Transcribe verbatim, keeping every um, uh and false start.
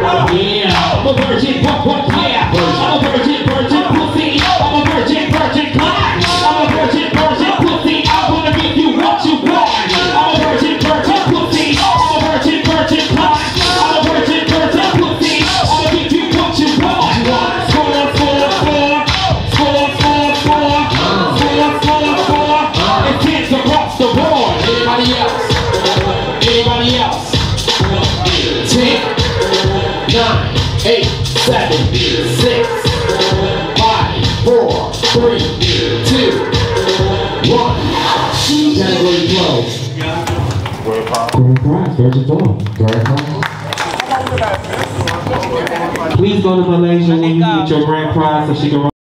Yeah, I'm a virgin, what, what, yeah. I'm a virgin, virgin pussy. I'm a virgin, virgin cock. I'm a virgin, virgin pussy. I'm gonna give you what you want. I'm a virgin, virgin pussy. I'm a virgin, virgin cock. I'm a virgin, virgin pussy. I'm gonna give you what you want. Score, score, score. Score, score, score. Score, score, score. And kids across the board. Anybody else? Anybody else? Ten, nine, eight, seven, six, five, four, three, two, one. Category closed. Grand prize, virgin flow. Grand prize. Please go to Malaysia when you get your grand prize so she can run.